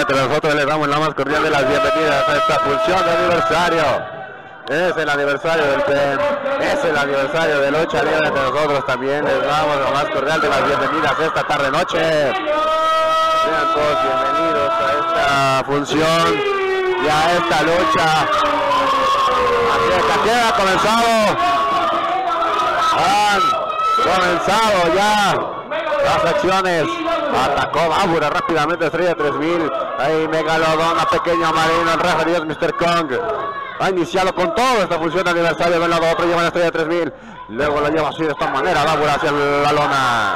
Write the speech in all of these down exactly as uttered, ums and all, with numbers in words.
entre nosotros les damos la más cordial de las bienvenidas a esta función de aniversario. Es el aniversario del P E M, es el aniversario de lucha libre entre nosotros. También les damos la más cordial de las bienvenidas esta tarde noche. Sean todos bienvenidos a esta función y a esta lucha. Así es, aquí ha comenzado. Han comenzado ya las acciones. Atacó Bábura rápidamente, Estrella tres mil. Ahí Megalodón, a Pequeño Marino, el referee es mister Kong. Ha iniciado con todo esta función de aniversario. De un lado a otro lleva la Estrella tres mil. Luego lo lleva así de esta manera Bábura hacia la lona.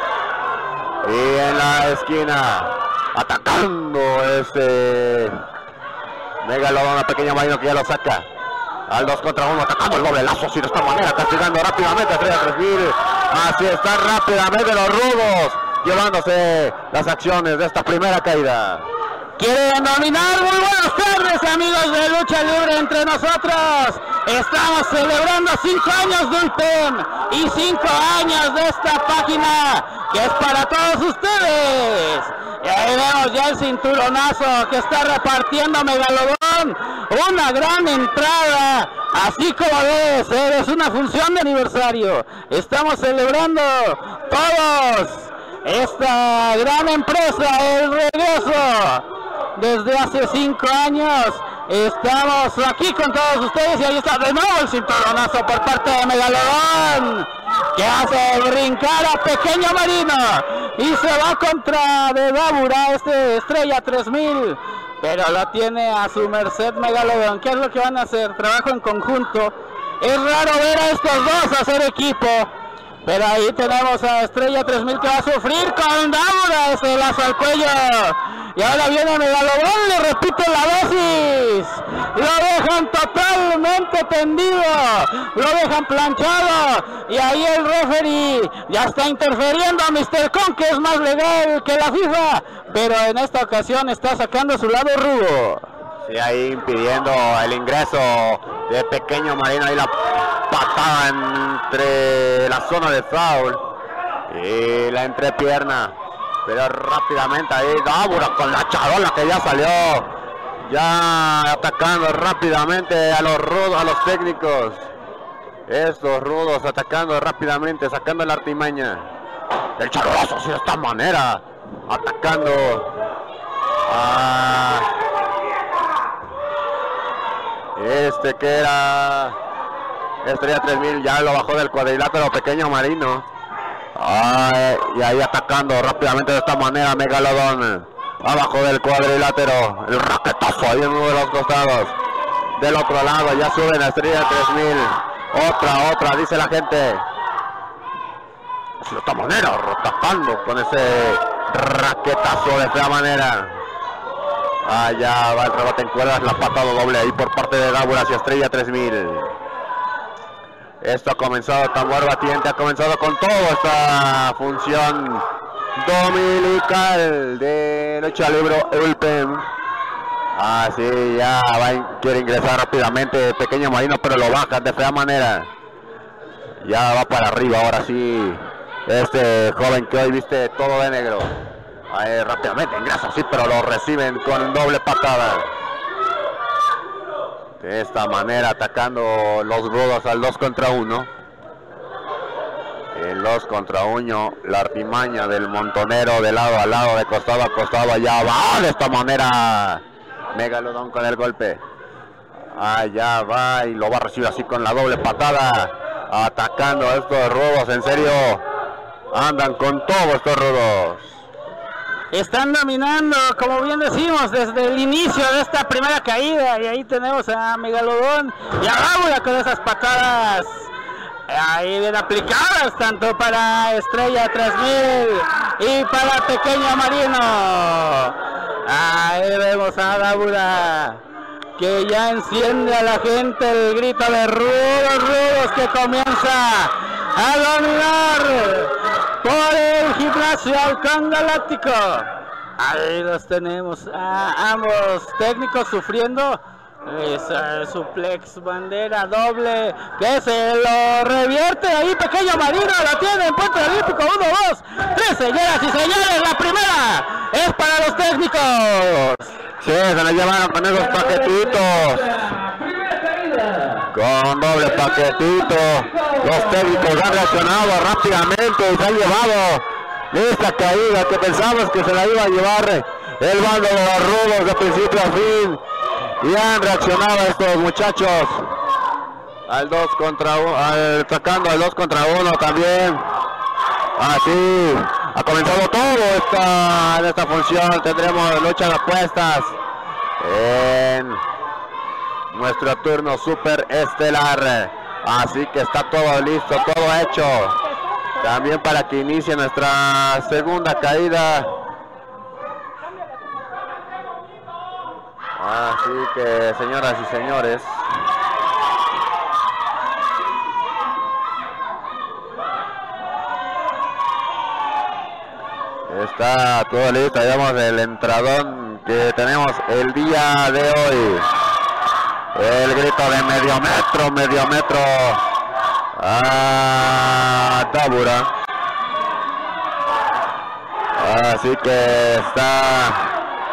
Y en la esquina, atacando este Megalodón, a Pequeño Marino, que ya lo saca. Al dos contra uno, atacando el doble lazo así de esta manera, castigando rápidamente a Estrella tres mil. Así están rápidamente los rudos, llevándose las acciones de esta primera caída. Quieren dominar. Muy buenas tardes, amigos de Lucha Libre entre nosotros. Estamos celebrando cinco años del P E M y cinco años de esta página que es para todos ustedes. Y ahí vemos ya el cinturonazo que está repartiendo Megalodón. Una gran entrada, así como debe ser. Es una función de aniversario. Estamos celebrando todos esta gran empresa, el regreso desde hace cinco años. Estamos aquí con todos ustedes y ahí está de nuevo el cinturonazo por parte de Megalodón, que hace brincar a Pequeño Marino y se va contra de Bábura, este Estrella tres mil, pero la tiene a su merced Megalodón. ¿Qué es lo que van a hacer? Trabajo en conjunto. Es raro ver a estos dos hacer equipo, pero ahí tenemos a Estrella tres mil que va a sufrir con Bábura, ese lazo al cuello. Y ahora viene Megalodón, le repite la dosis. Lo dejan totalmente tendido, lo dejan planchado. Y ahí el referee ya está interfiriendo a mister Kong, que es más legal que la FIFA, pero en esta ocasión está sacando su lado rudo. Sí, ahí impidiendo el ingreso de Pequeño Marino. Ahí la patada entre la zona de foul y la entrepierna. Pero rápidamente ahí Bábura con la charola que ya salió. Ya atacando rápidamente a los rudos, a los técnicos. Estos rudos atacando rápidamente, sacando la artimaña. El charolazo así de esta manera. Atacando a este que era Estrella tres mil. Ya lo bajó del cuadrilátero Pequeño Marino. Ay, y ahí atacando rápidamente de esta manera Megalodón abajo del cuadrilátero, el raquetazo ahí en uno de los costados. Del otro lado ya suben a Estrella tres mil, otra, otra, dice la gente. De esta manera, atacando con ese raquetazo de esta manera. Allá va el rebote en cuerdas, la patada doble ahí por parte de Bábura hacia Estrella tres mil. Esto ha comenzado, tambor batiente, ha comenzado con todo esta función dominical de lucha libre el P E M. Así ya va, quiere ingresar rápidamente Pequeño Marino, pero lo bajan de fea manera. Ya va para arriba, ahora sí, este joven que hoy viste todo de negro. Ahí rápidamente ingresa, sí, pero lo reciben con doble patada. De esta manera atacando los rudos al dos contra uno. El dos contra uno, la artimaña del montonero de lado a lado, de costado a costado. Allá va de esta manera Megalodón con el golpe. Allá va y lo va a recibir así con la doble patada. Atacando a estos rudos, en serio. Andan con todos estos rudos. Están dominando, como bien decimos, desde el inicio de esta primera caída. Y ahí tenemos a Megalodón y a Bábura con esas patadas ahí bien aplicadas, tanto para Estrella tres mil y para Pequeño Marino. Ahí vemos a Bábura que ya enciende a la gente el grito de rudos, rudos, que comienza a dominar por el gimnasio Halcón Galáctico. Ahí los tenemos a ambos técnicos sufriendo Esa suplex, bandera doble, que se lo revierte ahí, pequeño Marino, la tiene en puente olímpico, uno, dos, tres, señoras y señores, la primera es para los técnicos. Sí, se la llevaron con esos paquetitos, con doble paquetito, los técnicos han reaccionado rápidamente y se han llevado esta caída que pensamos que se la iba a llevar el bando de los rudos de principio a fin. Y han reaccionado estos muchachos al dos contra uno, al, sacando al dos contra uno también. Así ha comenzado todo esta, en esta función. Tendremos lucha de apuestas en nuestro turno super estelar. Así que está todo listo, todo hecho. También para que inicie nuestra segunda caída. Así que, señoras y señores, está todo listo. Veamos el entradón que tenemos el día de hoy. El grito de medio metro, medio metro a Dabura. Así que está...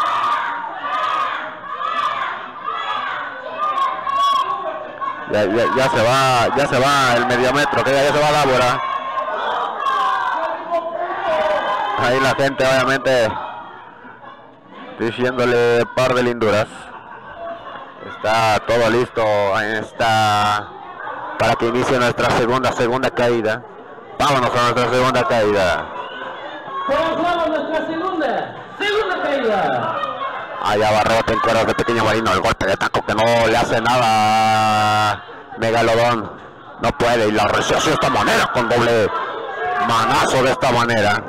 Ya, ya, ya se va, ya se va el medio metro, que ya, ya se va Dabura. Ahí la gente obviamente diciéndole par de linduras. Está todo listo en esta para que inicie nuestra segunda segunda caída. Vámonos a nuestra segunda caída. Comenzamos nuestra segunda segunda caída. Allá va rebote en cueros de pequeño Marino, el golpe de taco que no le hace nada a Megalodón. No puede y la recibe de esta manera con doble manazo de esta manera.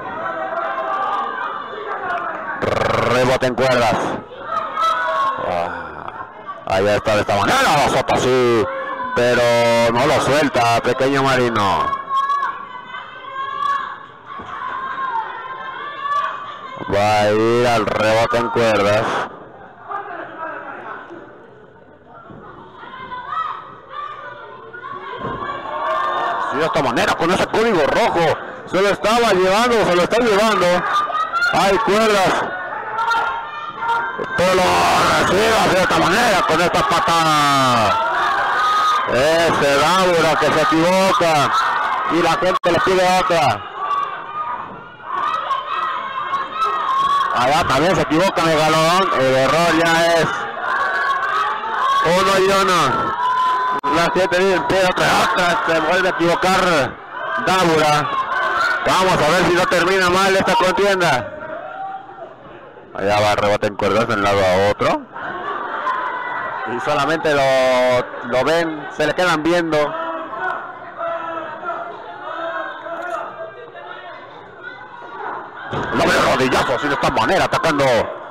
Rebote en cuerdas. Ahí está de esta manera, lo azota así, pero no lo suelta pequeño Marino. Va a ir al rebote en cuerdas. Sí, de esta manera, con ese código rojo. Se lo estaba llevando, se lo está llevando. Hay cuerdas. Pero lo recibe de esta manera, con esta patada. Ese Dabura que se equivoca. Y la gente le pide otra. Allá también se equivoca Megalodón. El error ya es uno y uno. La siete pide otra, otra. Se vuelve a equivocar Dabura. Vamos a ver si no termina mal esta contienda. Allá va el rebote en cuerdas de un lado a otro. Y solamente lo, lo ven, se le quedan viendo. Lo ve rodillazo así de esta manera, atacando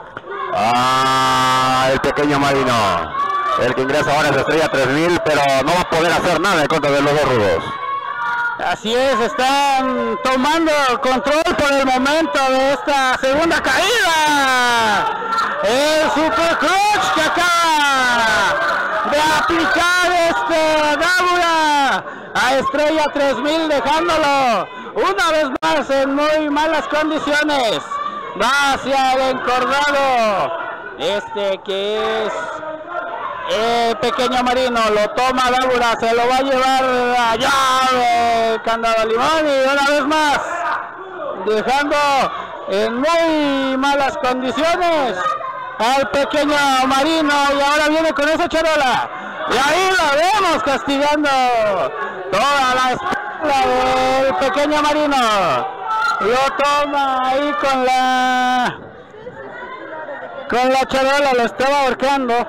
a el pequeño Marino. El que ingresa ahora es Estrella tres mil, pero no va a poder hacer nada en contra de los dos rudos. Así es, están tomando control por el momento de esta segunda caída. El Super Clutch que acaba de aplicar este Dabura a Estrella tres mil, dejándolo una vez más en muy malas condiciones. Va hacia el encordado, este que es el pequeño Marino, lo toma Dabura, se lo va a llevar allá el candado limón y una vez más dejando en muy malas condiciones al pequeño Marino, y ahora viene con esa charola y ahí lo vemos castigando toda la espalda del pequeño Marino. Lo toma ahí con la con la charola, lo estaba ahorcando.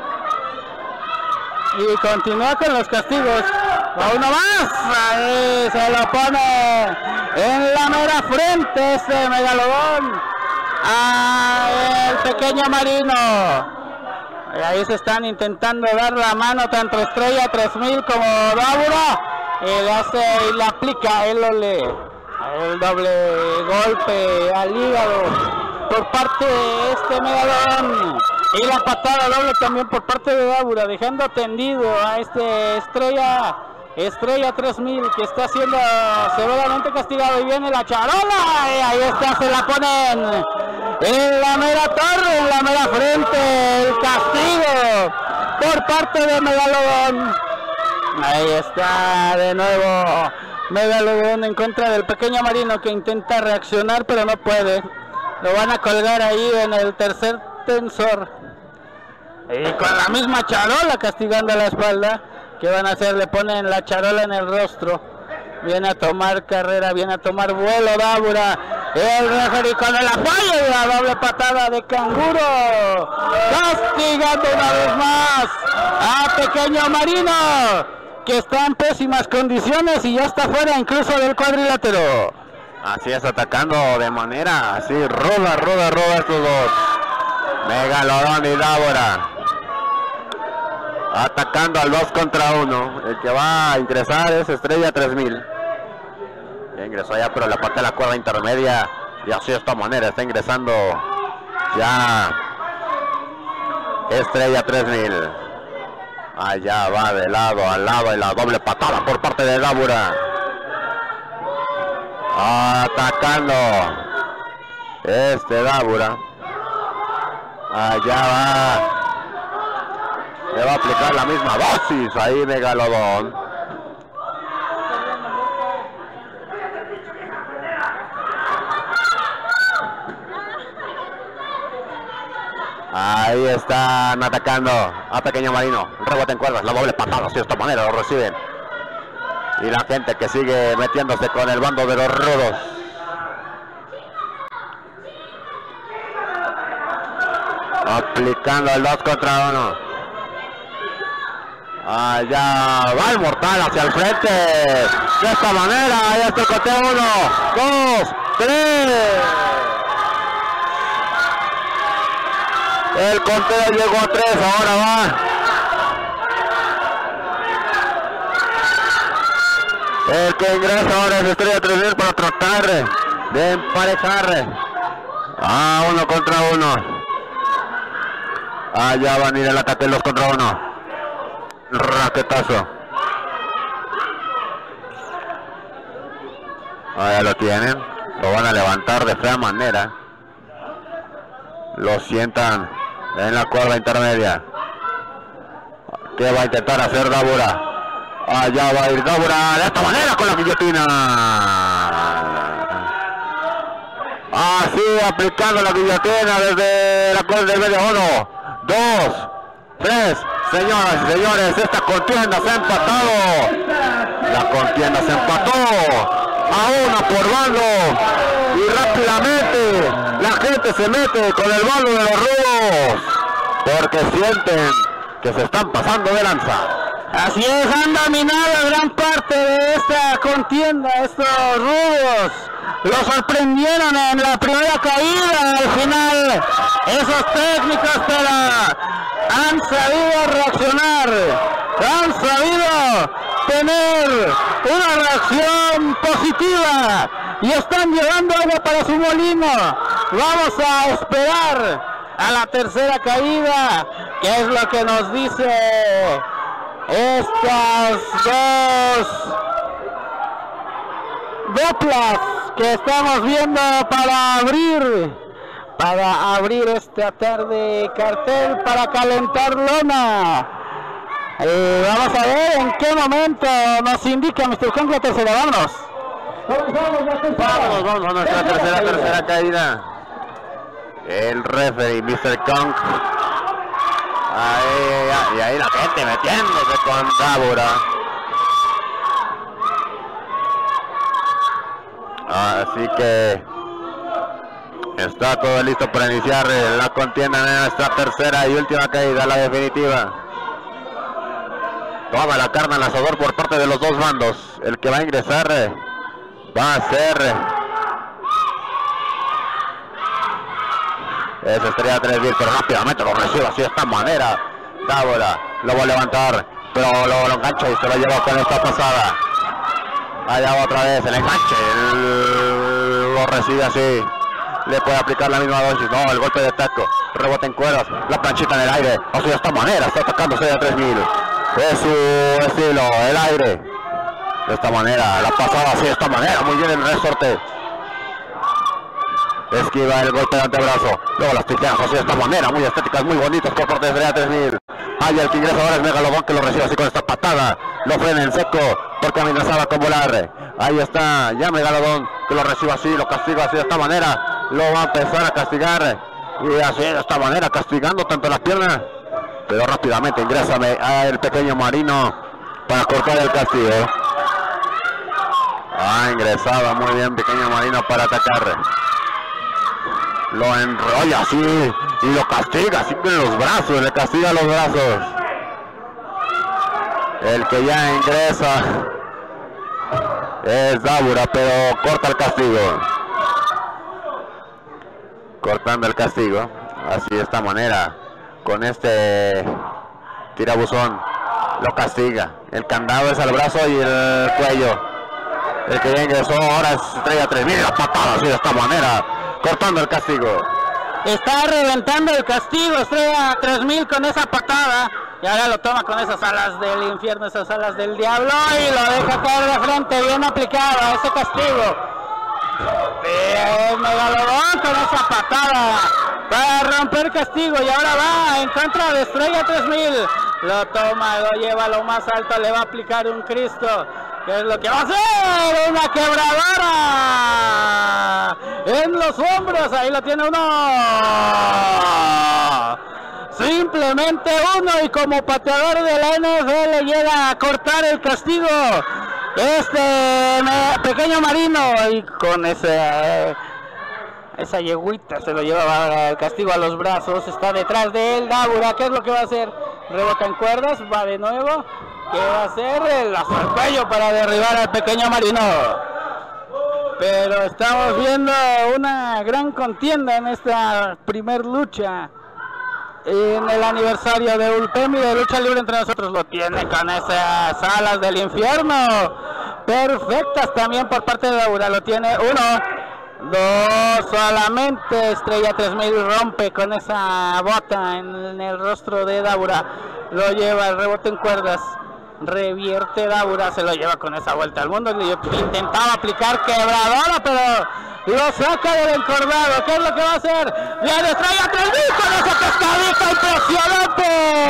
Y continúa con los castigos. A uno más. Ahí se lo pone en la mera frente este Megalodón a el pequeño Marino. Y ahí se están intentando dar la mano tanto Estrella tres mil como Dabura. Y le hace y le aplica el doble, el doble golpe al hígado por parte de este Megalodón. Y la patada doble también por parte de Dabura, dejando tendido a este Estrella, Estrella tres mil, que está siendo severamente castigado. Y viene la charola, y ahí está, se la ponen en la mera torre, en la mera frente, el castigo por parte de Megalodón. Ahí está de nuevo Megalodón en contra del pequeño marino, que intenta reaccionar pero no puede. Lo van a colgar ahí en el tercer tensor. Y con la misma charola castigando la espalda. ¿Qué van a hacer? Le ponen la charola en el rostro. Viene a tomar carrera, viene a tomar vuelo Dabura. El referee con el apoyo de la doble patada de canguro. Castigando una vez más a pequeño marino, que está en pésimas condiciones y ya está fuera incluso del cuadrilátero. Así es, atacando de manera así, ruda, ruda, ruda estos dos. Megalodón y Dabura. Atacando al dos contra uno. El que va a ingresar es Estrella tres mil. Ya ingresó ya, pero la parte de la cuerda intermedia. Y así de esta manera está ingresando ya Estrella tres mil. Allá va de lado a lado y la doble patada por parte de Dabura. Atacando este Dabura. Allá va. Le va a aplicar la misma dosis ahí Megalodón. Ahí están atacando a pequeño marino. Rebote en cuerdas, la doble patada, así de esta manera lo reciben. Y la gente que sigue metiéndose con el bando de los rudos. Aplicando el dos contra uno. Allá va el mortal hacia el frente. De esta manera, ahí está el conteo. Uno, dos, tres. El conteo llegó a tres, ahora va. El que ingresa ahora es Estrella tres mil para tratar de emparejar a uno contra uno. Allá van a ir el ataque dos contra uno. Raquetazo. Allá lo tienen. Lo van a levantar de fea manera. Lo sientan en la cuerda intermedia. ¿Qué va a intentar hacer Dabura? Allá va a ir Dabura de esta manera con la guillotina. Así aplicando la guillotina desde la cuerda del medio. Uno, dos, tres. Señoras y señores, esta contienda se ha empatado. La contienda se empató a una por bando. Y rápidamente la gente se mete con el bando de los rudos, porque sienten que se están pasando de lanza. Así es, han dominado gran parte de esta contienda. Estos rudos lo sorprendieron en la primera caída. Al final, esos técnicos, pero han sabido reaccionar, han sabido tener una reacción positiva y están llevando agua para su molino. Vamos a esperar a la tercera caída, que es lo que nos dice estas dos duplas que estamos viendo para abrir para abrir esta tarde cartel, para calentar lona. Eh, vamos a ver en qué momento nos indica mister Kong la tercera. Vámonos. Vamos, vamos a nuestra tercera, tercera caída. El referee, mister Kong. Ahí, y ahí la gente metiéndose con Dabura. Así que está todo listo para iniciar la contienda en esta tercera y última caída, la definitiva. Toma la carne al asador por parte de los dos bandos. El que va a ingresar va a ser es Estrella tres mil, pero rápidamente lo recibe así de esta manera. Dabura lo va a levantar, pero lo, lo engancha y se lo lleva con esta pasada. Allá va otra vez el enganche, el, lo recibe así. le puede aplicar la misma dosis. No, el golpe de taco, rebote en cuerdas, la planchita en el aire. Así de esta manera está atacando Estrella tres mil. Es su estilo, el aire. De esta manera, la pasada así de esta manera. Muy bien el resorte. Esquiva el golpe de antebrazo. Luego las tijeras así de esta manera. Muy estéticas, muy bonitas por parte de Estrella tres mil. Hay el que ingresa ahora es Megalodón, que lo recibe así con esta patada. Lo frena en seco porque amenazaba con volar. Ahí está ya Megalodón, que lo recibe así, lo castiga así de esta manera. Lo va a empezar a castigar. Y así de esta manera, castigando tanto las piernas. Pero rápidamente ingresa el pequeño Marino para cortar el castigo. Ha ingresado muy bien pequeño Marino para atacar. Lo enrolla así y lo castiga así con los brazos, le castiga los brazos. El que ya ingresa es Dabura, pero corta el castigo. Cortando el castigo, así de esta manera, con este tirabuzón, lo castiga. El candado es al brazo y el cuello. El que ya ingresó ahora es Estrella tres mil, la patada así de esta manera, cortando el castigo. Está reventando el castigo Estrella tres mil con esa patada. Y ahora lo toma con esas alas del infierno, esas alas del diablo. Y lo deja caer de frente, bien aplicado a ese castigo. Bien, Megalodón con esa patada para romper castigo. Y ahora va en contra de Estrella tres mil. Lo toma, lo lleva a lo más alto, le va a aplicar un Cristo. ¿Qué es lo que va a hacer? ¡Una quebradora! En los hombros, ahí lo tiene uno. Simplemente uno, y como pateador de la N F L llega a cortar el castigo. Este pequeño Marino, y con ese... esa yeguita se lo lleva el castigo a los brazos. Está detrás de él Dabura. ¿Qué es lo que va a hacer? Rebota en cuerdas, va de nuevo. ¿Qué va a hacer? El lazo al cuello para derribar al pequeño Marino. Pero estamos viendo una gran contienda en esta primer lucha en el aniversario de Ulpem y de lucha libre entre nosotros. Lo tiene con esas alas del infierno perfectas también por parte de Dabura. Lo tiene uno, dos, solamente Estrella tres mil rompe con esa bota en el rostro de Dabura. Lo lleva el rebote en cuerdas, revierte Dabura, se lo lleva con esa vuelta al mundo. Intentaba aplicar quebradora, pero lo saca del encordado. ¿Qué es lo que va a hacer? Viene Estrella tres mil con esa pescadita impresionante.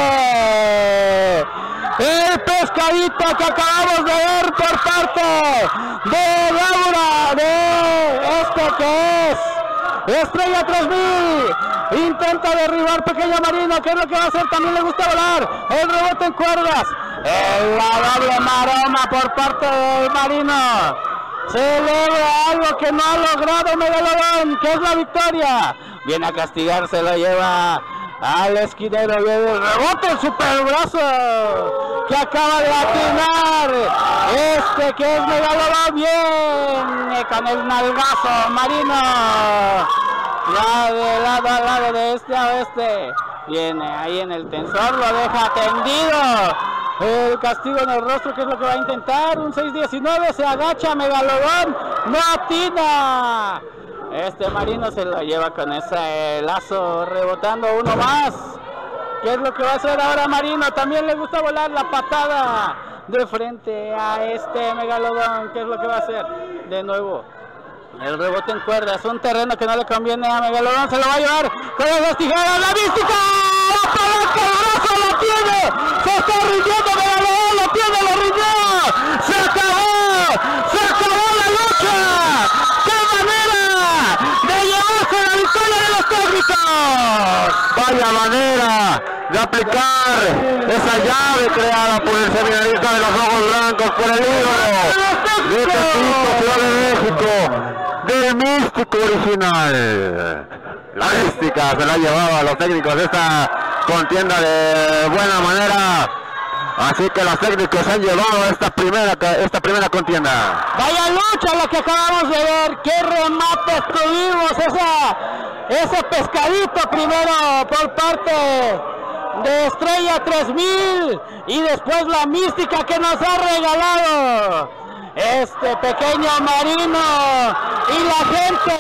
El pescadito que acabamos de ver por parte de Dabura, de este que es Estrella tres mil. Intenta derribar pequeño Marino. ¿Qué es lo que va a hacer? También le gusta volar. El rebote en cuerdas. El, la doble maroma por parte del Marino. Celebra algo que no ha logrado Megalodón, que es la victoria. Viene a castigar, se lo lleva al esquinero. Viene el rebote, el superbrazo que acaba de atinar este que es Megalodón. Viene con el nalgazo Marino. Ya de lado a lado, de este a oeste. Viene ahí en el tensor, lo deja tendido. El castigo en el rostro, ¿qué es lo que va a intentar? Un seis diecinueve, se agacha Megalodón, no atina. Este Marino se lo lleva con ese lazo, rebotando uno más. ¿Qué es lo que va a hacer ahora Marino? También le gusta volar, la patada de frente a este Megalodón. ¿Qué es lo que va a hacer? De nuevo el rebote en cuerdas, un terreno que no le conviene a Megalodón, se lo va a llevar con las tijeras, la mística, la palanca, el brazo lo tiene, se está rindiendo Megalodón, lo tiene, lo rindió, se acabó, se acabó la lucha. ¡Qué manera de llevarse la victoria de los técnicos! Vaya manera de aplicar esa llave creada por el seminarista de los ojos blancos, por el ídolo de Tepito, Ciudad de México, del místico original. La mística se la ha llevado a los técnicos de esta contienda de buena manera. Así que los técnicos han llevado esta primera esta primera contienda. Vaya lucha la que acabamos de ver. Qué remates tuvimos. Esa, ese pescadito primero por parte de Estrella tres mil. Y después la mística que nos ha regalado este pequeño Marino. Y la gente